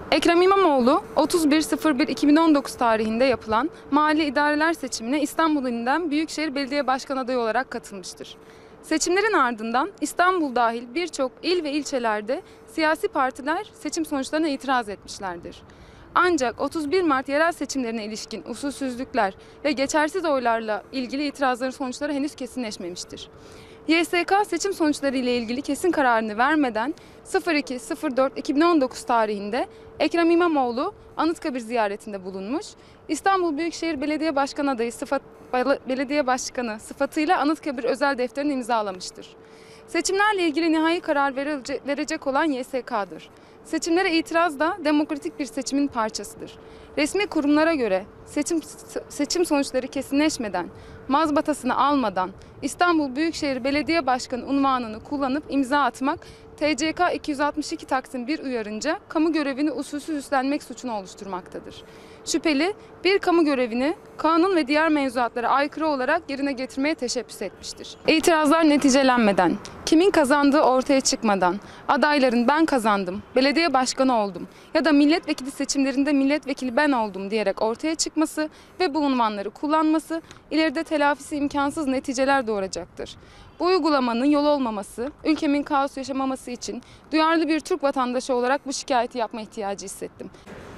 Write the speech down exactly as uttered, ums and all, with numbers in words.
Ekrem İmamoğlu otuz bir sıfır bir iki bin on dokuz tarihinde yapılan mahalli idareler seçimine İstanbul ilinden Büyükşehir Belediye Başkanı adayı olarak katılmıştır. Seçimlerin ardından İstanbul dahil birçok il ve ilçelerde siyasi partiler seçim sonuçlarına itiraz etmişlerdir. Ancak otuz bir Mart yerel seçimlerine ilişkin usulsüzlükler ve geçersiz oylarla ilgili itirazların sonuçları henüz kesinleşmemiştir. Y S K seçim sonuçları ile ilgili kesin kararını vermeden sıfır iki sıfır dört iki bin on dokuz tarihinde Ekrem İmamoğlu Anıtkabir ziyaretinde bulunmuş. İstanbul Büyükşehir Belediye Başkanı adayı sıfat, belediye başkanı sıfatıyla Anıtkabir özel defterini imzalamıştır. Seçimlerle ilgili nihai karar verecek olan Y S K'dır. Seçimlere itiraz da demokratik bir seçimin parçasıdır. Resmi kurumlara göre seçim seçim sonuçları kesinleşmeden, mazbatasını almadan İstanbul Büyükşehir Belediye Başkanı unvanını kullanıp imza atmak T C K iki yüz altmış iki Taksim bir uyarınca kamu görevini usulsüz üstlenmek suçunu oluşturmaktadır. Şüpheli bir kamu görevini kanun ve diğer mevzuatlara aykırı olarak yerine getirmeye teşebbüs etmiştir. İtirazlar neticelenmeden, kimin kazandığı ortaya çıkmadan, adayların ben kazandım, belediye başkanı oldum ya da milletvekili seçimlerinde milletvekili ben oldum diyerek ortaya çıkması ve bu unvanları kullanması ileride telafisi imkansız neticeler doğuracaktır. Bu uygulamanın yol olmaması, ülkemin kaos yaşamaması için duyarlı bir Türk vatandaşı olarak bu şikayeti yapma ihtiyacı hissettim.